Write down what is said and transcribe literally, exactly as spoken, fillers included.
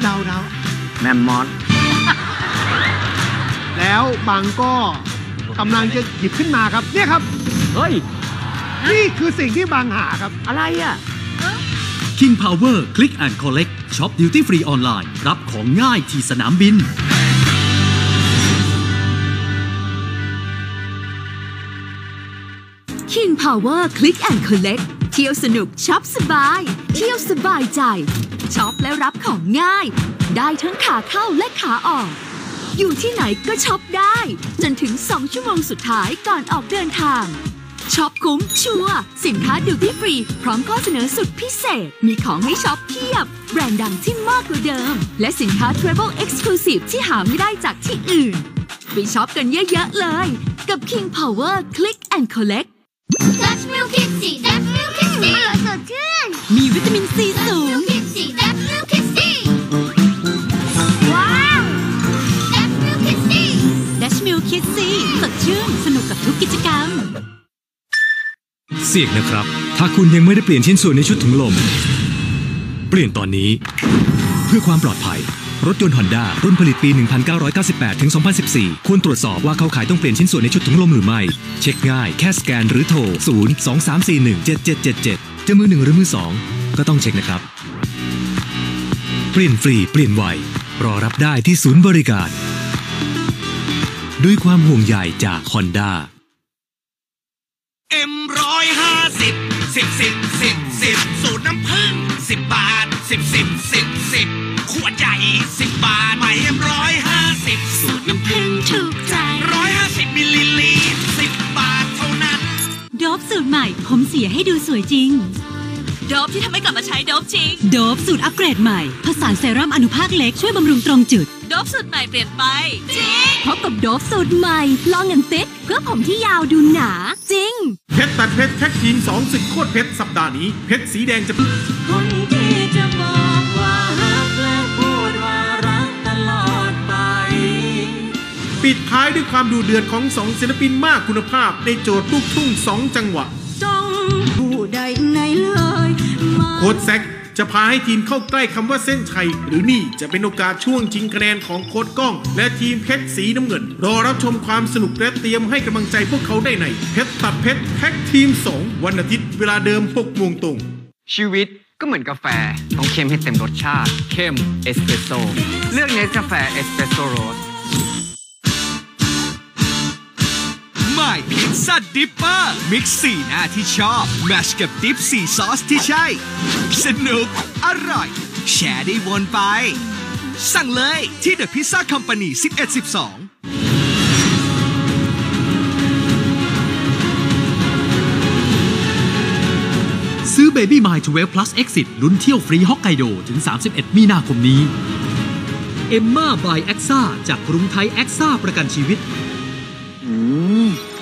เดาเดาแมมมอสแล้วบางก็กำลังจะหยิบขึ้นมาครับเนี่ยครับเฮ้ยนี่คือสิ่งที่บางหาครับอะไรอ่ะ King Power Click and Collect ช็อป Duty Free ออนไลน์รับของง่ายที่สนามบิน King Power Click and Collect เที่ยวสนุกช็อปสบายเที่ยวสบายใจช็อปและรับของง่ายได้ทั้งขาเข้าและขาออกอยู่ที่ไหนก็ช็อปได้จนถึงสองชั่วโมงสุดท้ายก่อนออกเดินทางช็อปคุ้มชัวร์สินค้าดิวตี้ฟรีพร้อมข้อเสนอสุดพิเศษมีของให้ช็อปเพียบแบรนด์ดังที่มากกว่าเดิมและสินค้า Travel Exclusive ที่หาไม่ได้จากที่อื่นไปช็อปกันเยอะๆเลยกับ King Power Click and Collect Dutch Milk Kidsy Dutch Milk Kidsy สดชื่นมีวิตามินซีสูง Kidsy Dutch Milk Kidsy ว้าว Dutch Milk Kidsy Dutch Milk Kidsy สดชื่นสนุกกับทุกกิจกรรมเสี่ยงนะครับถ้าคุณยังไม่ได้เปลี่ยนชิ้นส่วนในชุดถุงลมเปลี่ยนตอนนี้เพื่อความปลอดภัยรถยนต์ Honda รุ่นผลิตปี หนึ่งพันเก้าร้อยเก้าสิบแปด ถึง สองพันสิบสี่ ควรตรวจสอบว่าเขาขายต้องเปลี่ยนชิ้นส่วนในชุดถุงลมหรือไม่เช็คง่ายแค่สแกนหรือโทร ศูนย์ สอง สาม สี่ หนึ่ง เจ็ด เจ็ด เจ็ด เจ็ด จะมือหนึ่งหรือมือสองก็ต้องเช็คนะครับเปลี่ยนฟรีเปลี่ยนไวรอรับได้ที่ศูนย์บริการด้วยความห่วงใยจาก Honda เอ็มร้อยห้าสิบสิบสิบสิบสิบสูตรน้ำผึ้งสิบบาทสิบสิบสิบสิบขวดใหญ่สิบบาทใหม่เอ็มร้อยห้าสิบสูตรน้ำผึ้งถูกใจร้อยห้าสิบมิลลิลิตรสิบบาทเท่านั้นโดบสูตรใหม่ผมเสียให้ดูสวยจริงโดบที่ทำให้กลับมาใช้โดบจริงโดบสูตรอัปเกรดใหม่ผสานเซรั่มอนุภาคเล็กช่วยบำรุงตรงจุดโดบสูตรใหม่เปลี่ยนไปจริงพบกับโดบสูตรใหม่ลองเงินติ๊กเพื่อผมที่ยาวดูหนาจริงเพชรตัดเพชรแท็กทีมสองศึกโคตรเพชรสัปดาห์นี้เพชรสีแดงจะคนที่จะบอกว่ารักและพูดว่ารักตลอดไปปิดท้ายด้วยความดูเดือดของสองศิลปินมากคุณภาพในโจทย์ลูกทุ่งสองจังหวะจ้องผู้ใดไหนเลยโค้ชแซกจะพาให้ทีมเข้าใกล้คำว่าเส้นชัยหรือนี่จะเป็นโอกาสช่วงชิงคะแนนของโค้ชก้องและทีมเพชรสีน้ำเงินรอรับชมความสนุกและเตรียมให้กำลังใจพวกเขาได้ในเพชรตัดเพชรแท็กทีมสองวันอาทิตย์เวลาเดิมหกโมงตรงชีวิตก็เหมือนกาแฟต้องเข้มให้เต็มรสชาติเข้มเอสเปรสโซ่เลือกเนสกาแฟเอสเปรสโซ่โรสไม่พิซซ่าดิปเปอร์มิกซ์สี่หน้าที่ชอบแมชกับดิปสี่ซอสที่ใช่สนุกอร่อยแชร์ได้วนไปสั่งเลยที่ The Pizza Company สิบเอ็ด สิบสองซื้อ Baby My สิบสอง Plus Exit ลุ้นเที่ยวฟรีฮอกไกโดถึงสามสิบเอ็ดมีนาคมนี้เอ็มม่า by แอ็กซ่าจากกรุงไทยแอ็กซ่าประกันชีวิตอืม